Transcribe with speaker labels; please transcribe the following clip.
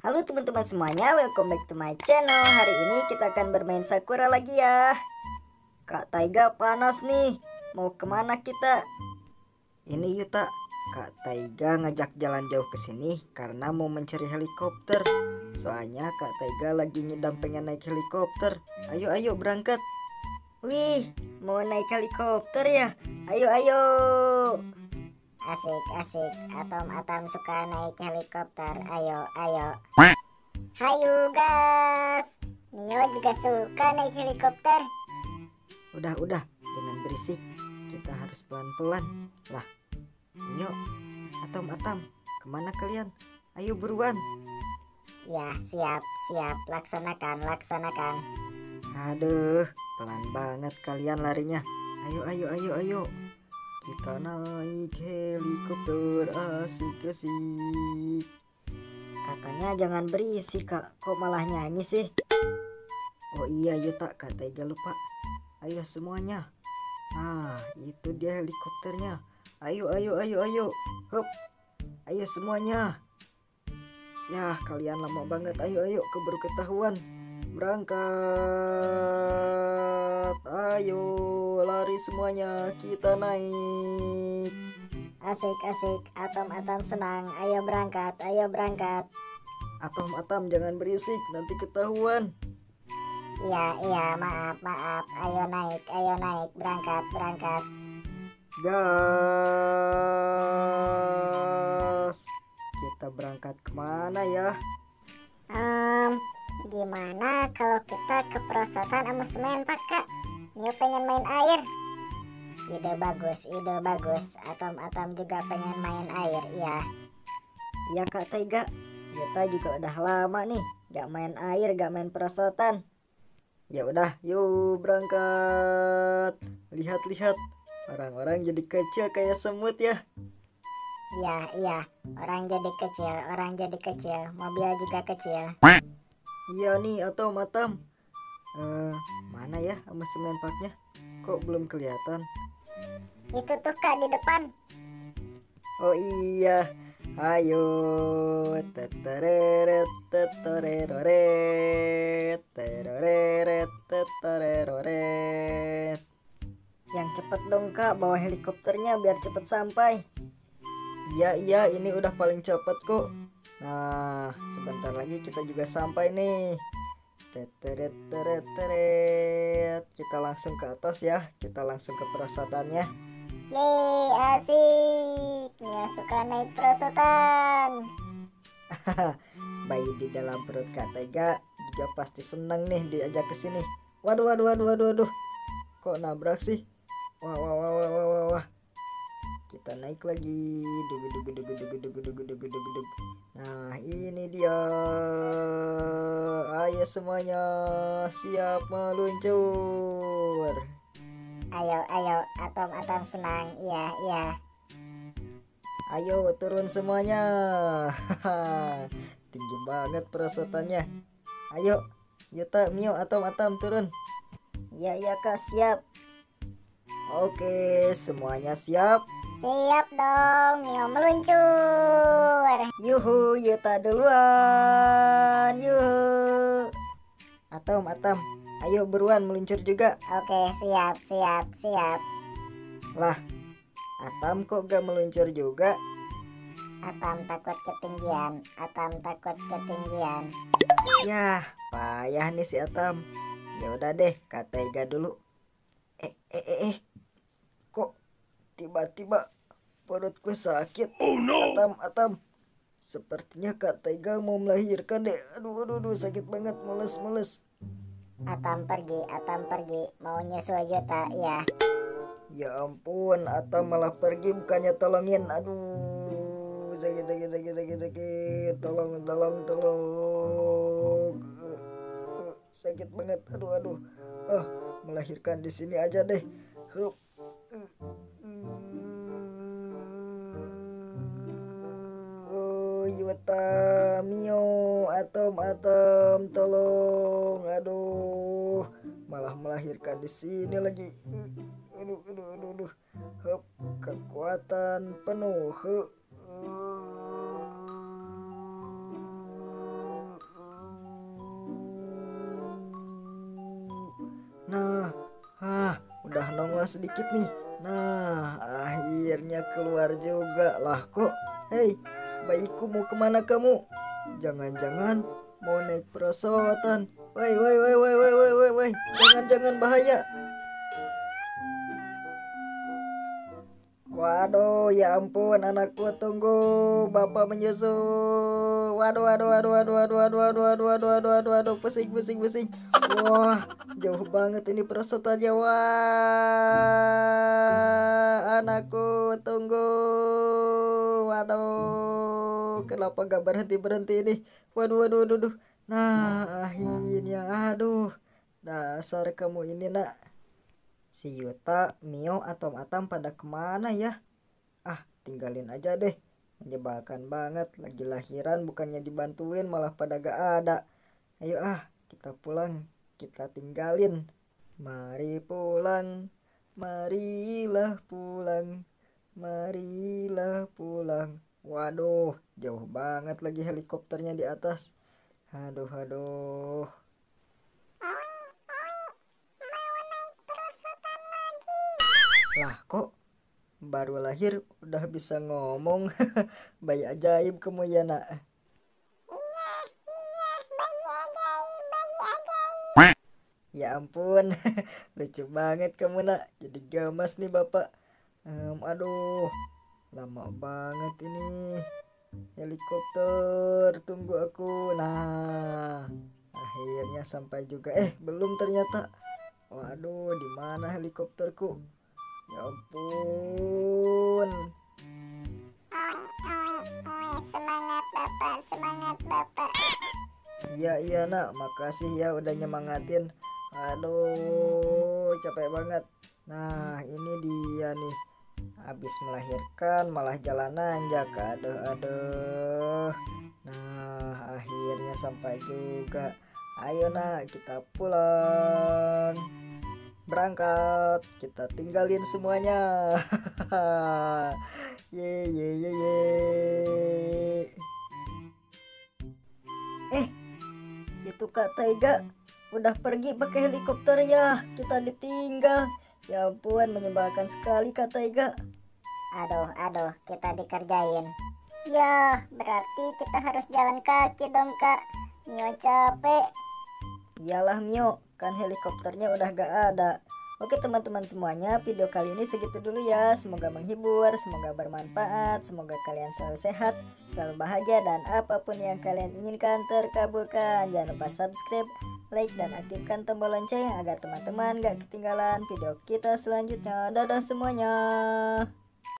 Speaker 1: Halo teman-teman semuanya, welcome back to my channel. Hari ini kita akan bermain Sakura lagi ya. Kak Taiga panas nih. Mau kemana kita? Ini Yuta, Kak Taiga ngajak jalan jauh ke sini karena mau mencari helikopter. Soalnya Kak Taiga lagi ngidam pengen naik helikopter. Ayo berangkat. Wih, mau naik helikopter ya? Ayo.
Speaker 2: Asik, Atom suka naik helikopter. Ayo. Hayu gas. Mio juga suka naik helikopter.
Speaker 1: Udah, jangan berisik. Kita harus pelan-pelan. Lah, Mio, Atom, kemana kalian? Ayo buruan.
Speaker 2: Ya, siap. Laksanakan.
Speaker 1: Aduh, pelan banget kalian larinya. Ayo. Kita naik helikopter asik. Katanya jangan berisik, Kak. Kok malah nyanyi sih? Oh iya, Yuta, Kak Taiga lupa. Ayo semuanya. Nah, itu dia helikopternya. Ayo. Hop. Ayo semuanya. Ya, kalian lama banget. Ayo, keburu ketahuan. Berangkat. Ayo, lari semuanya. Kita naik.
Speaker 2: Asik. Atom senang. Ayo berangkat.
Speaker 1: Atom, jangan berisik. Nanti ketahuan.
Speaker 2: Iya, maaf. Ayo naik. Berangkat.
Speaker 1: Gas. Kita berangkat kemana ya?
Speaker 2: Gimana kalau kita ke perosotan amusement park, Kak? Mio pengen main air. Ide bagus. Atom juga pengen main air, iya.
Speaker 1: Iya Kak Taiga. Kita juga udah lama nih gak main air, gak main perosotan. Ya udah, yuk berangkat. Lihat, orang-orang jadi kecil kayak semut ya.
Speaker 2: Iya. Orang jadi kecil. Mobil juga kecil.
Speaker 1: Iya nih, Atom. Mana ya amusement parknya? Kok belum kelihatan?
Speaker 2: Itu tuh, Kak, di depan.
Speaker 1: Oh iya, ayo. Tetereret, tetereroret, teroreret, tetereroret. Yang cepet dong Kak, bawa helikopternya biar cepet sampai. Iya, ini udah paling cepet kok. Nah, sebentar lagi kita juga sampai nih. Teteret. Kita langsung ke atas ya. Kita langsung ke perosotannya.
Speaker 2: Yeay, asik. Mio suka naik perosotan.
Speaker 1: Bayi di dalam perut Kak Taiga juga pasti seneng nih diajak ke sini. Waduh. Kok nabrak sih? Wah. Kita naik lagi. Dug. Nah, ini dia. Ayo semuanya siap meluncur.
Speaker 2: Ayo, Atom senang. Iya.
Speaker 1: Ayo turun semuanya. Tinggi banget perosotannya. Ayo, Yuta, Mio, Atom turun. Iya Kak, siap. Oke, semuanya siap.
Speaker 2: Siap dong, Mio meluncur.
Speaker 1: Yuhu, Yuta duluan. Yuhu. Atom, ayo buruan meluncur juga.
Speaker 2: Oke, siap.
Speaker 1: Lah, Atom kok gak meluncur juga?
Speaker 2: Atom takut ketinggian.
Speaker 1: Yah, payah nih si Atom. Ya udah deh, Kak Taiga dulu. Kok tiba-tiba perutku sakit? Oh no. Atom. Sepertinya Kak Taiga mau melahirkan deh. Aduh, sakit banget, mules.
Speaker 2: Atom pergi. Mau nyusul Yuta, ya.
Speaker 1: Ya ampun, Atom malah pergi bukannya tolongin. Aduh, sakit. Tolong. Sakit banget. Aduh. Melahirkan di sini aja deh. Hup. Yuta, Mio, Atom, tolong. Aduh, malah melahirkan di sini lagi. Aduh. Hup, kekuatan penuh. Nah, udah nongol sedikit nih. Nah, akhirnya keluar juga lah kok. Hei, bayiku mau kemana kamu? Jangan-jangan mau naik perosotan. Woi, woi, woi, woi, woi, woi, woi, woi. Jangan-jangan bahaya. Waduh, ya ampun anakku, tunggu. Bapak menyusul. Waduh, waduh, waduh, waduh, waduh, waduh, waduh, waduh, waduh, waduh, waduh, waduh, pusing, pusing, pusing. Wah, jauh banget ini perosotannya. Wah, anakku, tunggu. Waduh, kenapa gak berhenti-berhenti ini? Waduh, waduh, waduh, waduh. Nah, akhirnya, aduh. Dasar kamu ini, nak. Si Yuta, Mio, atau Atam pada kemana ya? Ah, tinggalin aja deh. Menyebalkan banget. Lagi lahiran bukannya dibantuin malah pada gak ada. Ayo kita pulang. Kita tinggalin. Mari pulang. Marilah pulang. Marilah pulang. Waduh, jauh banget lagi helikopternya di atas. Aduh, aduh. Lah kok baru lahir udah bisa ngomong. Bayi ajaib kamu ya, nak. Ya ampun. Lucu banget kamu, nak. Jadi gamas nih bapak. Aduh, lama banget ini helikopter. Tunggu aku. Nah, akhirnya sampai juga. Belum ternyata. Waduh, di mana helikopterku? Ya ampun.
Speaker 2: Semangat Bapak, semangat Bapak.
Speaker 1: Iya nak, makasih ya udah nyemangatin. Aduh, capek banget. Nah, ini dia nih. Habis melahirkan malah jalan nanjak. Aduh, aduh. Nah, akhirnya sampai juga. Ayo nak, kita pulang. Berangkat, kita tinggalin semuanya. Ye ye ye ye. Itu Kak Taiga udah pergi pakai helikopter ya. Kita ditinggal. Ya ampun, menyebalkan sekali Kak Taiga.
Speaker 2: Aduh, kita dikerjain. Ya, berarti kita harus jalan kaki dong, Kak. Mio capek.
Speaker 1: Iyalah Mio, kan helikopternya udah gak ada. Oke teman-teman semuanya, video kali ini segitu dulu ya. Semoga menghibur, semoga bermanfaat, semoga kalian selalu sehat, selalu bahagia, dan apapun yang kalian inginkan terkabulkan. Jangan lupa subscribe, like, dan aktifkan tombol lonceng agar teman-teman gak ketinggalan video kita selanjutnya. Dadah semuanya.